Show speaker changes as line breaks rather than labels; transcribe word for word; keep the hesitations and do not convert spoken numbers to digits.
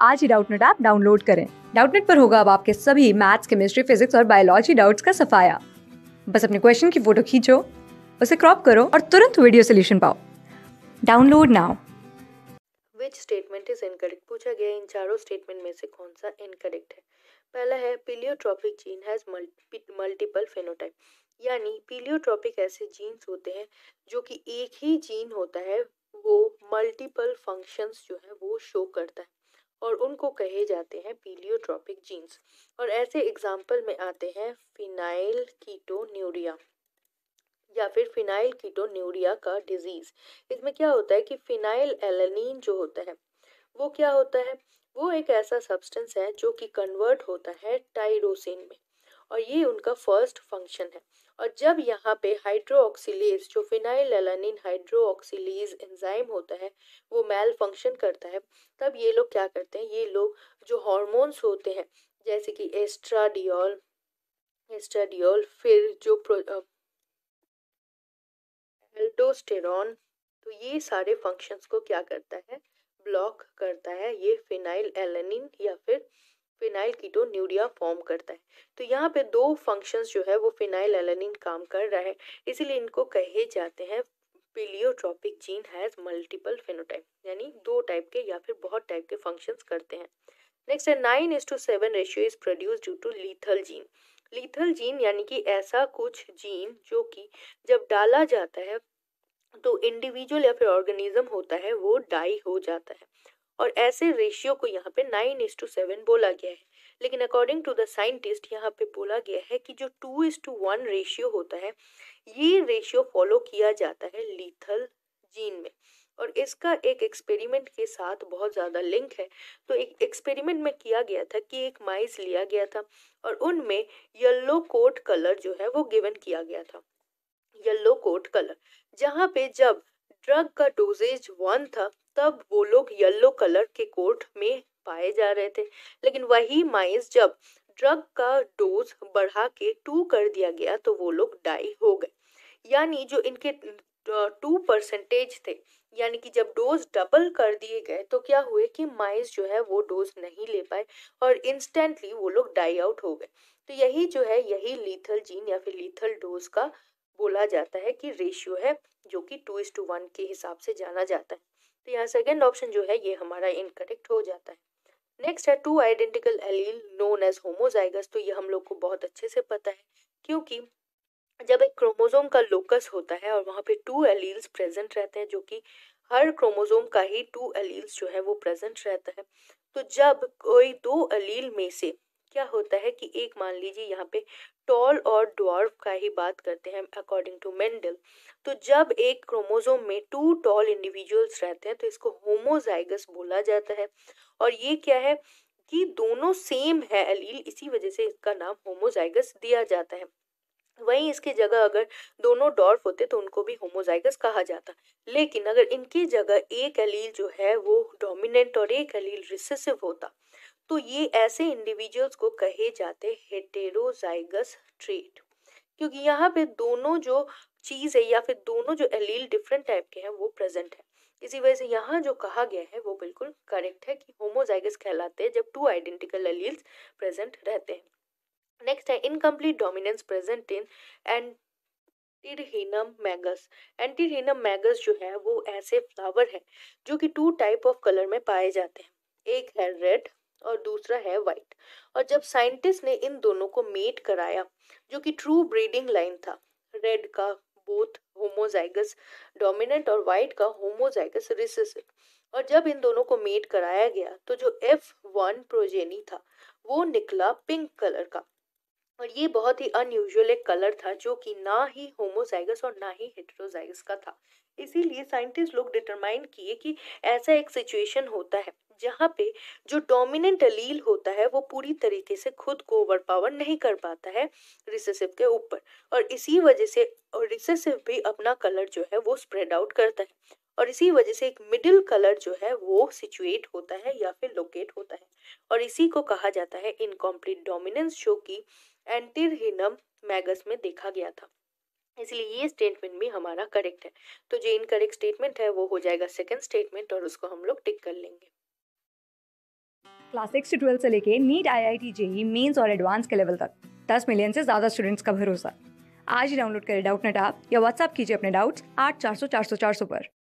आज ही Doubtnut app download करें। डाउटनेट पर होगा अब आपके सभी मैथ्स, केमिस्ट्री, फिजिक्स और बायोलॉजी डाउट्स का सफाया। बस अपने क्वेश्चन की फोटो खींचो, उसे क्रॉप करो और तुरंत वीडियो सोल्यूशन पाओ। Download now.
Which statement is incorrect पूछा गया। इन चारों स्टेटमेंट में से कौन सा इनकरेक्ट है। पहला है pleiotropic gene has multiple phenotype, यानी पीलियोट्रॉपिक ऐसे जीन्स होते हैं जो कि एक ही जीन होता है वो मल्टीपल फंक्शंस जो है वो शो करता है और उनको कहे जाते हैं पीलियोट्रॉपिक जीन्स। और ऐसे एग्जाम्पल में आते हैं फिनाइल कीटोन्यूरिया या फिर फिनाइल कीटोन्यूरिया का डिजीज। इसमें क्या होता है कि फिनाइल एलानिन जो होता है वो क्या होता है, वो एक ऐसा सब्सटेंस है जो कि कन्वर्ट होता है टाइरोसिन में और ये उनका फर्स्ट फंक्शन है। और जब यहाँ पे हाइड्रोक्सिलेज जो फिनाइल एलानिन हाइड्रोक्सिलेज एंजाइम होता है वो मैल फंक्शन करता है, तब ये लोग क्या करते हैं, ये लोग जो हॉर्मोन्स होते हैं जैसे कि एस्ट्राडियोल एस्ट्राडियोल फिर जो एल्डोस्टेरॉन, तो ये सारे फंक्शंस को क्या करता है, ब्लॉक करता है। ये फिनाइल एलानिन या फिर फिनाइल कीटोन्यूरिया फॉर्म करता है। तो यहाँ पे दो फंक्शंस जो है वो फिनाइल एलानिन काम कर रहा है, इसीलिए इनको कहे जाते हैं pleiotropic gene has multiple phenotype, यानी दो टाइप के या फिर बहुत टाइप के फंक्शंस करते हैं। नेक्स्ट है nine is to seven ratio is produce due to lethal gene. Lethal gene यानी कि ऐसा कुछ जीन जो कि जब डाला जाता है तो इंडिविजुअल या फिर ऑर्गेनिज्म होता है वो डाई हो जाता है। और ऐसे रेशियो को यहाँ पे नाइन इज टू सेवन बोला गया है। लेकिन अकॉर्डिंग टू द साइंटिस्ट यहाँ पे बोला गया है कि जो two is to one ratio होता है ये रेशियो फॉलो किया जाता है लीथल जीन में। और इसका एक एक्सपेरिमेंट के साथ बहुत ज़्यादा लिंक है। तो एक एक्सपेरिमेंट में किया गया था कि एक माइस लिया गया था और उनमें येलो कोट कलर जो है वो गिवन किया गया था, येलो कोट कलर। जहाँ पे जब ड्रग का डोजेज वन था तब वो लोग येलो कलर के कोट में पाए जा रहे थे, लेकिन वही माइस जब ड्रग का डोज बढ़ा के टू कर दिया गया तो वो लोग डाई हो गए। यानी जो इनके टू परसेंटेज थे, यानी कि जब डोज डबल कर दिए गए तो क्या हुए कि माइस जो है वो डोज नहीं ले पाए और इंस्टेंटली वो लोग डाई आउट हो गए। तो यही जो है यही लीथल जीन या फिर लीथल डोज का बोला जाता है कि रेशियो है जो कि टू इज टू वन के हिसाब से जाना जाता है। तो यहाँ सेकेंड ऑप्शन जो है ये हमारा इनकरेक्ट हो जाता है। नेक्स्ट है two identical allele known as homozygous. तो ये हम लोग को बहुत अच्छे से पता है क्योंकि जब एक क्रोमोसोम का लोकस होता है और वहाँ पे टू एलील्स प्रेजेंट रहते हैं, जो कि हर क्रोमोसोम का ही टू एलील्स जो है वो प्रेजेंट रहता है। तो जब कोई दो एलील में से क्या होता है कि एक मान लीजिए यहाँ पे टॉल और ड्वार्फ का ही बात करते हैं अकॉर्डिंग टू मेंडल। तो जब एक क्रोमोसोम में टू टॉल इंडिविजुअल्स रहते हैं तो इसको होमोजाइगस बोला जाता है। और ये क्या है कि दोनों सेम है एलील, इसी वजह से इसका नाम होमोजाइगस दिया जाता है। वहीं इसकी जगह अगर दोनों डॉर्फ होते तो उनको भी होमोजाइगस कहा जाता। लेकिन अगर इनकी जगह एक एलील जो है वो डोमिनेंट और एक एलील रिसेसिव होता तो ये ऐसे इंडिविजुअल्स को कहे जाते हेटेरोजाइगस ट्रेट, क्योंकि यहाँ पे दोनों जो चीज है या फिर दोनों जो एलील डिफरेंट टाइप के हैं वो प्रेजेंट है। इसी वजह से यहाँ जो कहा गया है वो बिल्कुल करेक्ट है कि होमोजाइगस कहलाते हैं जब टू आइडेंटिकल एलील्स प्रेजेंट रहते हैं। नेक्स्ट है incomplete dominance present in antirrhinum majus. Antirrhinum majus जो है वो ऐसे फ्लावर है जो कि टू टाइप ऑफ कलर में पाए जाते हैं, एक है रेड और दूसरा है वाइट। और जब साइंटिस्ट ने इन दोनों को मेट कराया जो कि ट्रू ब्रीडिंग लाइन था, रेड का बोथ होमोजाइगस डोमिनेंट और वाइट का होमोजाइगस रिसेसिव, और जब इन दोनों को मेट कराया गया तो जो एफ वन प्रोजेनी था वो निकला पिंक कलर का। और ये बहुत ही अनयूजुअल एक कलर था जो कि ना ही होमोजाइगस और ना ही हेटेरोजाइगस का था। इसीलिए साइंटिस्ट लोग डिटरमाइन किए कि ऐसा एक सिचुएशन होता है जहाँ पे जो डोमिनेंट एलील होता है वो पूरी तरीके से खुद को ओवरपावर नहीं कर पाता है रिसेसिव के ऊपर, और इसी वजह से और रिसेसिव भी अपना कलर जो है वो स्प्रेड आउट करता है और इसी वजह से एक मिडिल कलर जो है वो सिचुएट होता है या फिर लोकेट होता है, और इसी को कहा जाता है इनकम्प्लीट डोमिनेंस जो कि एंटीरहिनम मैगस में देखा गया था। इसलिए ये स्टेटमेंट भी हमारा करेक्ट है। तो जो इनकरेक्ट स्टेटमेंट है वो हो जाएगा सेकंड स्टेटमेंट और उसको हम लोग टिक कर लेंगे।
क्लास सिक्स से ट्वेल्थ से लेके NEET, I I T, JEE mains और एडवांस के लेवल तक दस मिलियन से ज्यादा स्टूडेंट्स का भरोसा। आज ही डाउनलोड करें डाउटनेट ऐप या व्हाट्सएप कीजिए अपने डाउट्स आठ चार सौ चार सौ चार सौ पर।